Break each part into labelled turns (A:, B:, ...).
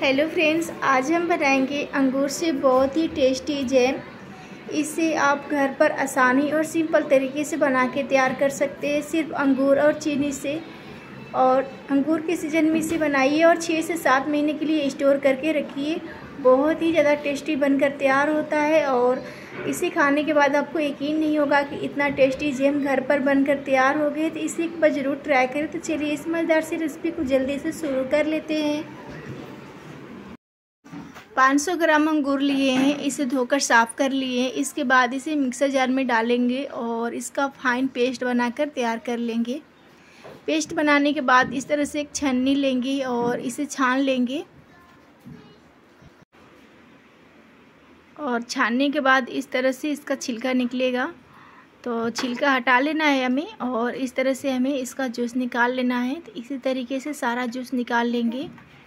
A: Hello friends, आज हम बनाएंगे अंगूर से बहुत ही टेस्टी जैम। इसे आप घर पर आसानी और सिंपल तरीके से बना के तैयार कर सकते हैं, सिर्फ अंगूर और चीनी से। और अंगूर के सीज़न में इसे बनाइए और 6 से 7 महीने के लिए स्टोर करके रखिए। बहुत ही ज़्यादा टेस्टी बनकर तैयार होता है और इसे खाने के बाद आपको यकीन नहीं होगा कि इतना टेस्टी जैम घर पर बनकर तैयार हो गए। तो इसे एक बार ज़रूर ट्राई करें। तो चलिए इस मज़ेदार सी रेसिपी को जल्दी से शुरू कर लेते हैं। 500 ग्राम अंगूर लिए हैं, इसे धोकर साफ़ कर लिए हैं। इसके बाद इसे मिक्सर जार में डालेंगे और इसका फाइन पेस्ट बनाकर तैयार कर लेंगे। पेस्ट बनाने के बाद इस तरह से एक छन्नी लेंगे और इसे छान लेंगे। और छानने के बाद इस तरह से इसका छिलका निकलेगा, तो छिलका हटा लेना है हमें और इस तरह से हमें इसका जूस निकाल लेना है। तो इसी तरीके से सारा जूस निकाल लेंगे।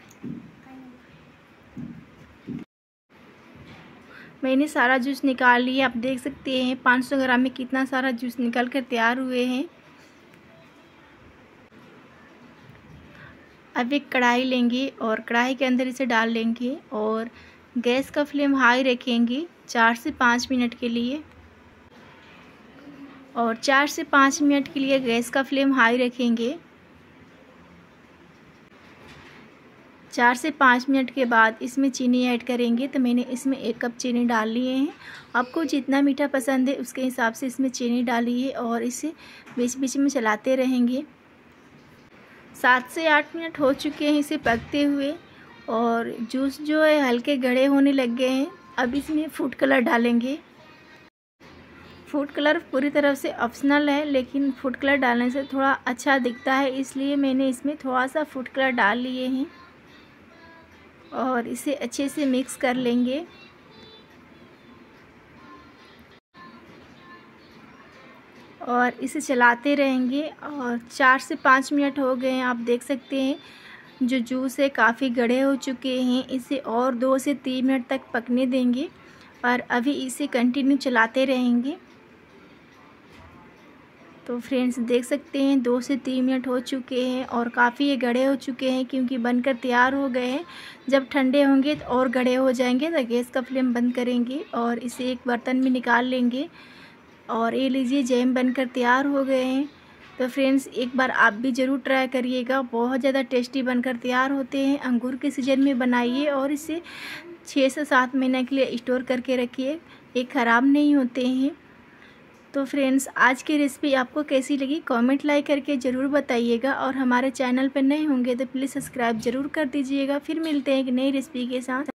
A: मैंने सारा जूस निकाल लिया। आप देख सकते हैं 500 ग्राम में कितना सारा जूस निकल कर तैयार हुए हैं। अब एक कढ़ाई लेंगे और कढ़ाई के अंदर इसे डाल लेंगे और गैस का फ्लेम हाई रखेंगे 4 से 5 मिनट के लिए। और 4 से 5 मिनट के लिए गैस का फ्लेम हाई रखेंगे। 4 से 5 मिनट के बाद इसमें चीनी ऐड करेंगे। तो मैंने इसमें 1 कप चीनी डाल लिए हैं। आपको जितना मीठा पसंद है उसके हिसाब से इसमें चीनी डालिए और इसे बीच बीच में चलाते रहेंगे। 7 से 8 मिनट हो चुके हैं इसे पकते हुए और जूस जो है हल्के गढ़े होने लग गए हैं। अब इसमें फूड कलर डालेंगे। फूड कलर पूरी तरह से ऑप्शनल है, लेकिन फूड कलर डालने से थोड़ा अच्छा दिखता है, इसलिए मैंने इसमें थोड़ा सा फूड कलर डाल लिए हैं और इसे अच्छे से मिक्स कर लेंगे। और इसे चलाते रहेंगे और 4 से 5 मिनट हो गए हैं। आप देख सकते हैं जो जूस है काफ़ी गढ़े हो चुके हैं। इसे और 2 से 3 मिनट तक पकने देंगे और अभी इसे कंटिन्यू चलाते रहेंगे। तो फ्रेंड्स देख सकते हैं 2 से 3 मिनट हो चुके हैं और काफ़ी ये गढ़े हो चुके हैं क्योंकि बनकर तैयार हो गए हैं। जब ठंडे होंगे तो और गढ़े हो जाएंगे, तो गैस का फ्लेम बंद करेंगे और इसे एक बर्तन में निकाल लेंगे। और ये लीजिए जैम बनकर तैयार हो गए हैं। तो फ्रेंड्स एक बार आप भी ज़रूर ट्राई करिएगा, बहुत ज़्यादा टेस्टी बनकर तैयार होते हैं। अंगूर के सीजन में बनाइए और इसे 6 से 7 महीने के लिए स्टोर करके रखिए, ये ख़राब नहीं होते हैं। तो फ्रेंड्स आज की रेसिपी आपको कैसी लगी कमेंट लाइक करके ज़रूर बताइएगा और हमारे चैनल पर नए होंगे तो प्लीज़ सब्सक्राइब ज़रूर कर दीजिएगा। फिर मिलते हैं एक नई रेसिपी के साथ।